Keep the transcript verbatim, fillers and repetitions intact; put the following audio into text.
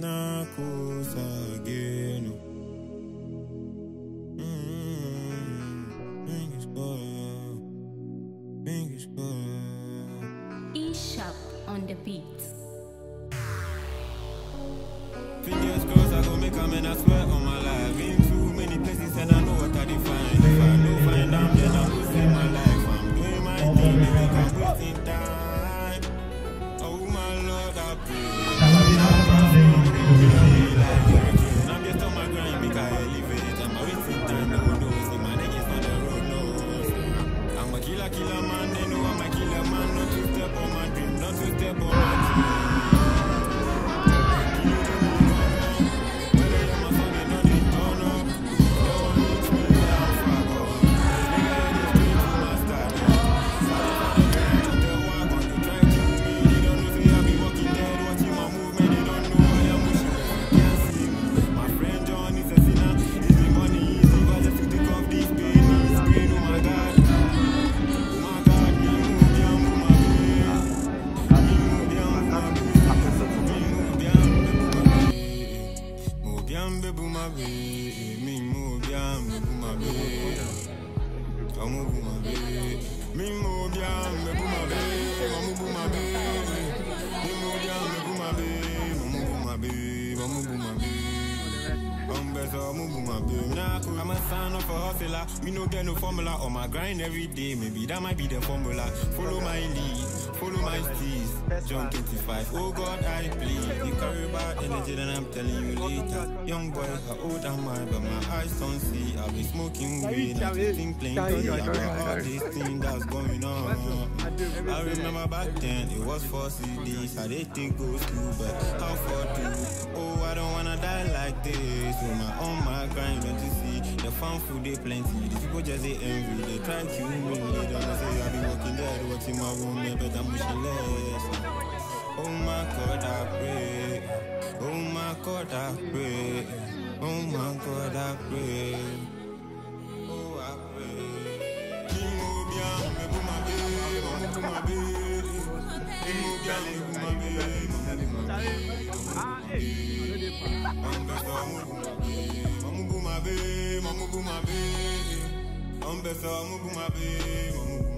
na cosa again. E-Shop on the beat. Fingers crossed, I go make a man, I swear on my life. Been too many places and I know what I define. If I don't find out, then I'm losing my life. I'm doing my thing, they think I'm wasting time. Oh my Lord, I pray. I'm just on my grind, make I elevate. I'm wasting time, no one knows. My niggas on the road knows. I'm a killer, killer man, they know I'm a killer man. Not to step on my dream, not to step on my dream. I'm a son of a hustler, me no get no formula on my grind every day, maybe that might be the formula. Follow my lead, follow my steez, John twenty-five, oh God I plead. You carry bad energy then I'm telling you later. Young boy, how old am I, but my eyes don't see. I'll be smoking weed, I'm think plain about all this thing that's going on. I remember back then, it was four C Ds, I didn't think go school, but how far to? Oh, I don't wanna die like this, so my on my grind, don't you see? The fun food, they plenty, these people just they envy, they try to kill me, they don't say I be walking dead, watching my room, but I'm motionless. Oh my God, I pray, oh my God, I pray, oh my God, I pray, oh I pray. Imobia, me bu ma be, me bu ma be, Imobia, me bu ma be, me bu ma be. I'm better, I'm bu ma be, I'm bu ma be, I'm better, I'm bu ma be,